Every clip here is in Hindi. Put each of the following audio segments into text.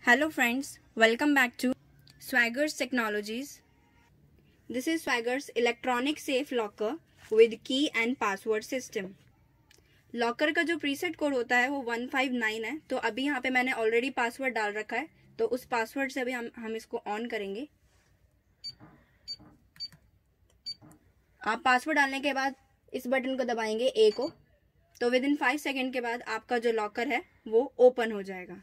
Hello friends, welcome back to Swagger's Technologies. This is Swagger's electronic safe locker with key and password system. Locker का जो प्रीसेट कोड होता है वो 159 है। तो अभी यहाँ पे मैंने ऑलरेडी पासवर्ड डाल रखा है, तो उस पासवर्ड से अभी हम इसको ऑन करेंगे। आप पासवर्ड डालने के बाद इस बटन को दबाएंगे ए को, तो विद इन 5 सेकेंड के बाद आपका जो लॉकर है वो ओपन हो जाएगा।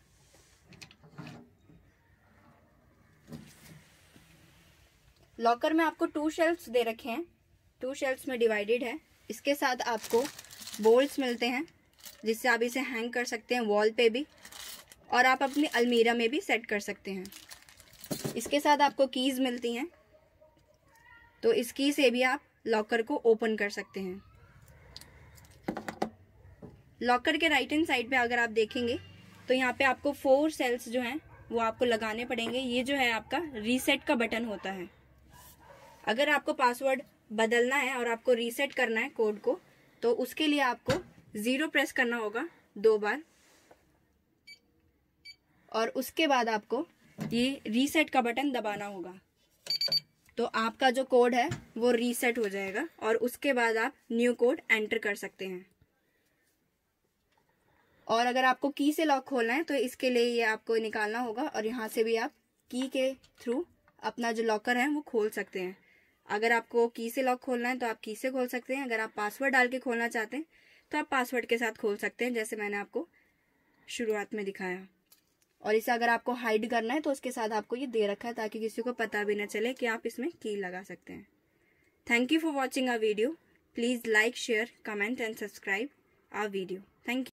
लॉकर में आपको 2 शेल्फ्स दे रखे हैं, 2 शेल्फ्स में डिवाइडेड है। इसके साथ आपको बोल्ट्स मिलते हैं जिससे आप इसे हैंग कर सकते हैं वॉल पे भी, और आप अपनी अलमीरा में भी सेट कर सकते हैं। इसके साथ आपको कीज मिलती हैं, तो इस की से भी आप लॉकर को ओपन कर सकते हैं। लॉकर के राइट हैंड साइड पे अगर आप देखेंगे तो यहाँ पे आपको 4 सेल्स जो हैं वो आपको लगाने पड़ेंगे। ये जो है आपका रीसेट का बटन होता है। अगर आपको पासवर्ड बदलना है और आपको रीसेट करना है कोड को, तो उसके लिए आपको 0 प्रेस करना होगा 2 बार, और उसके बाद आपको ये रीसेट का बटन दबाना होगा। तो आपका जो कोड है वो रीसेट हो जाएगा और उसके बाद आप न्यू कोड एंटर कर सकते हैं। और अगर आपको की से लॉक खोलना है तो इसके लिए ये आपको निकालना होगा, और यहाँ से भी आप की के थ्रू अपना जो लॉकर है वो खोल सकते हैं। अगर आपको की से लॉक खोलना है तो आप की से खोल सकते हैं। अगर आप पासवर्ड डाल के खोलना चाहते हैं तो आप पासवर्ड के साथ खोल सकते हैं, जैसे मैंने आपको शुरुआत में दिखाया। और इसे अगर आपको हाइड करना है तो उसके साथ आपको ये दे रखा है ताकि किसी को पता भी न चले कि आप इसमें की लगा सकते हैं। Thank you for watching our video. Please like, share, comment and subscribe our video. Thank you.